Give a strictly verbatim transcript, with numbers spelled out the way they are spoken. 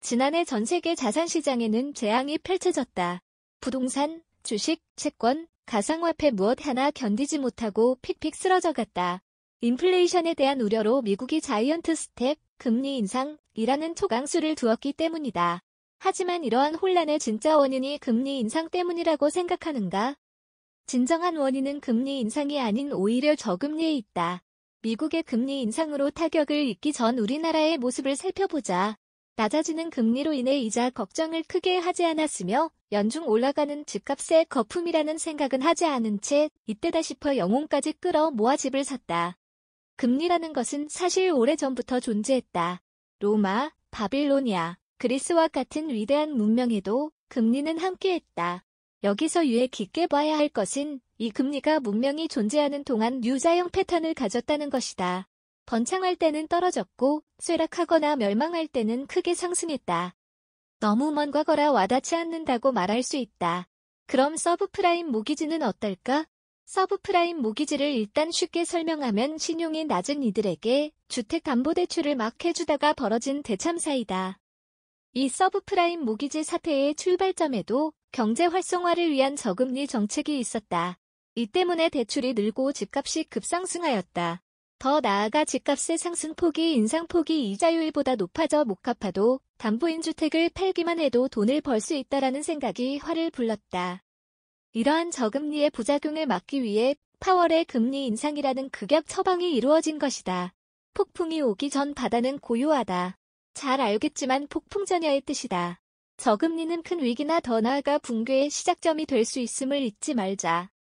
지난해 전 세계 자산시장에는 재앙이 펼쳐졌다. 부동산, 주식, 채권, 가상화폐 무엇 하나 견디지 못하고 픽픽 쓰러져갔다. 인플레이션에 대한 우려로 미국이 자이언트 스텝, 금리 인상이라는 초강수를 두었기 때문이다. 하지만 이러한 혼란의 진짜 원인이 금리 인상 때문이라고 생각하는가? 진정한 원인은 금리 인상이 아닌 오히려 저금리에 있다. 미국의 금리 인상으로 타격을 입기 전 우리나라의 모습을 살펴보자. 낮아지는 금리로 인해 이자 걱정을 크게 하지 않았으며 연중 올라가는 집값의 거품이라는 생각은 하지 않은 채 이때다 싶어 영혼까지 끌어 모아 집을 샀다. 금리라는 것은 사실 오래전부터 존재했다. 로마, 바빌로니아, 그리스와 같은 위대한 문명에도 금리는 함께했다. 여기서 유의 깊게 봐야 할 것은 이 금리가 문명이 존재하는 동안 유자형 패턴을 가졌다는 것이다. 번창할 때는 떨어졌고 쇠락하거나 멸망할 때는 크게 상승했다. 너무 먼 과거라 와닿지 않는다고 말할 수 있다. 그럼 서브프라임 모기지는 어떨까? 서브프라임 모기지를 일단 쉽게 설명하면 신용이 낮은 이들에게 주택담보대출을 막 해주다가 벌어진 대참사이다. 이 서브프라임 모기지 사태의 출발점에도 경제 활성화를 위한 저금리 정책이 있었다. 이 때문에 대출이 늘고 집값이 급상승하였다. 더 나아가 집값의 상승폭이 인상폭이 이자율보다 높아져 못 갚아도 담보인 주택을 팔기만 해도 돈을 벌 수 있다라는 생각이 화를 불렀다. 이러한 저금리의 부작용을 막기 위해 파월의 금리 인상이라는 극약 처방이 이루어진 것이다. 폭풍이 오기 전 바다는 고요하다. 잘 알겠지만 폭풍전야의 뜻이다. 저금리는 큰 위기나 더 나아가 붕괴의 시작점이 될 수 있음을 잊지 말자.